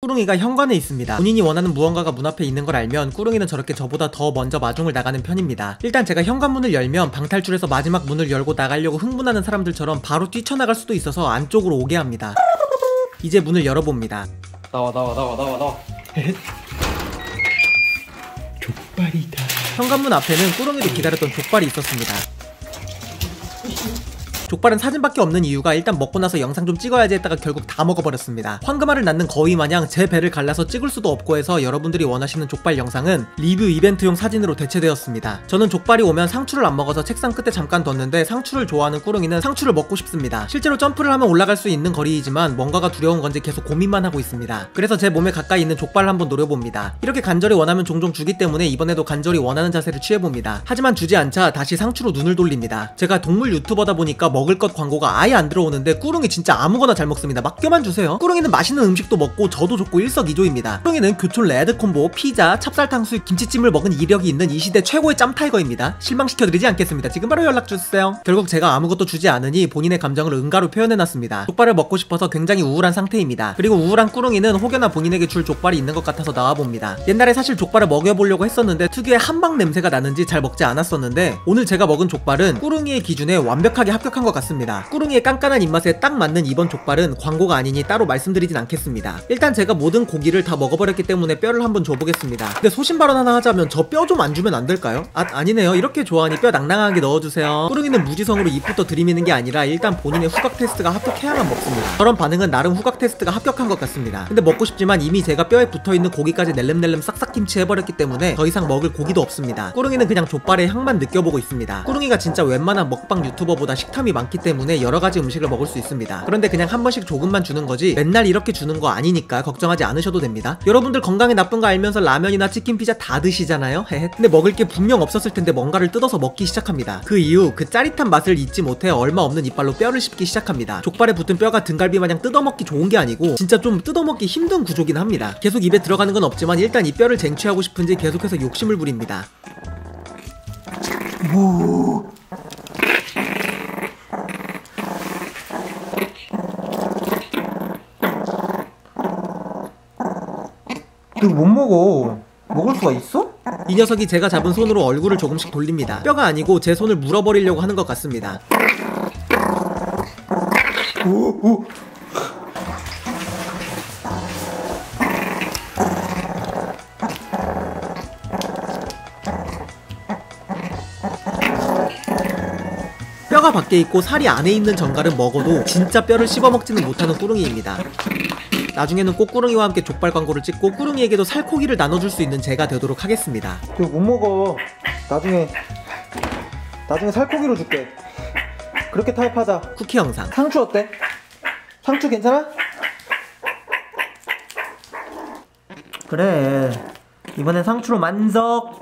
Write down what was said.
꾸릉이가 현관에 있습니다. 본인이 원하는 무언가가 문 앞에 있는 걸 알면 꾸릉이는 저렇게 저보다 더 먼저 마중을 나가는 편입니다. 일단 제가 현관문을 열면 방탈출해서 마지막 문을 열고 나가려고 흥분하는 사람들처럼 바로 뛰쳐나갈 수도 있어서 안쪽으로 오게 합니다. 이제 문을 열어봅니다. 나와. 족발이다. 현관문 앞에는 꾸릉이도 기다렸던 족발이 있었습니다. 족발은 사진밖에 없는 이유가 일단 먹고 나서 영상 좀 찍어야지 했다가 결국 다 먹어버렸습니다. 황금알을 낳는 거위 마냥 제 배를 갈라서 찍을 수도 없고 해서 여러분들이 원하시는 족발 영상은 리뷰 이벤트용 사진으로 대체되었습니다. 저는 족발이 오면 상추를 안 먹어서 책상 끝에 잠깐 뒀는데 상추를 좋아하는 꾸릉이는 상추를 먹고 싶습니다. 실제로 점프를 하면 올라갈 수 있는 거리이지만 뭔가가 두려운 건지 계속 고민만 하고 있습니다. 그래서 제 몸에 가까이 있는 족발을 한번 노려봅니다. 이렇게 간절히 원하면 종종 주기 때문에 이번에도 간절히 원하는 자세를 취해봅니다. 하지만 주지 않자 다시 상추로 눈을 돌립니다. 제가 동물 유튜버다 보니까 먹을 것 광고가 아예 안 들어오는데 꾸릉이 진짜 아무거나 잘 먹습니다. 맡겨만 주세요. 꾸릉이는 맛있는 음식도 먹고 저도 좋고 일석이조입니다. 꾸릉이는 교촌 레드콤보, 피자, 찹쌀탕수육, 김치찜을 먹은 이력이 있는 이 시대 최고의 짬타이거입니다. 실망시켜드리지 않겠습니다. 지금 바로 연락주세요. 결국 제가 아무것도 주지 않으니 본인의 감정을 응가로 표현해놨습니다. 족발을 먹고 싶어서 굉장히 우울한 상태입니다. 그리고 우울한 꾸릉이는 혹여나 본인에게 줄 족발이 있는 것 같아서 나와봅니다. 옛날에 사실 족발을 먹여보려고 했었는데 특유의 한방 냄새가 나는지 잘 먹지 않았었는데 오늘 제가 먹은 족발은 꾸릉이의 기준에 완벽하게 합격한 것 같습니다. 꾸릉이의 깐깐한 입맛에 딱 맞는 이번 족발은 광고가 아니니 따로 말씀드리진 않겠습니다. 일단 제가 모든 고기를 다 먹어버렸기 때문에 뼈를 한번 줘보겠습니다. 근데 소신 발언 하나 하자면 저 뼈 좀 안 주면 안 될까요? 아니네요. 이렇게 좋아하니 뼈 낭낭하게 넣어주세요. 꾸릉이는 무지성으로 입부터 들이미는 게 아니라 일단 본인의 후각 테스트가 합격해야만 먹습니다. 저런 반응은 나름 후각 테스트가 합격한 것 같습니다. 근데 먹고 싶지만 이미 제가 뼈에 붙어있는 고기까지 낼름낼름 싹싹 김치 해버렸기 때문에 더 이상 먹을 고기도 없습니다. 꾸릉이는 그냥 족발의 향만 느껴보고 있습니다. 꾸릉이가 진짜 웬만한 먹방 유튜버보다 식탐이 많기 때문에 여러가지 음식을 먹을 수 있습니다. 그런데 그냥 한 번씩 조금만 주는 거지 맨날 이렇게 주는 거 아니니까 걱정하지 않으셔도 됩니다. 여러분들 건강에 나쁜 거 알면서 라면이나 치킨, 피자 다 드시잖아요? 헤헤. 근데 먹을 게 분명 없었을 텐데 뭔가를 뜯어서 먹기 시작합니다. 그 이후 그 짜릿한 맛을 잊지 못해 얼마 없는 이빨로 뼈를 씹기 시작합니다. 족발에 붙은 뼈가 등갈비 마냥 뜯어먹기 좋은 게 아니고 진짜 좀 뜯어먹기 힘든 구조긴 합니다. 계속 입에 들어가는 건 없지만 일단 이 뼈를 쟁취하고 싶은지 계속해서 욕심을 부립니다. 오. 너 못 먹어. 먹을 수가 있어? 이 녀석이 제가 잡은 손으로 얼굴을 조금씩 돌립니다. 뼈가 아니고 제 손을 물어버리려고 하는 것 같습니다. 오. 뼈가 밖에 있고 살이 안에 있는 정갈은 먹어도 진짜 뼈를 씹어먹지는 못하는 꾸릉이입니다. 나중에는 꼭 꾸릉이와 함께 족발 광고를 찍고 꾸릉이에게도 살코기를 나눠줄 수 있는 제가 되도록 하겠습니다. 이거 못 먹어. 나중에 살코기로 줄게. 그렇게 타입하자. 쿠키 영상. 상추 어때? 상추 괜찮아? 그래. 이번엔 상추로 만석.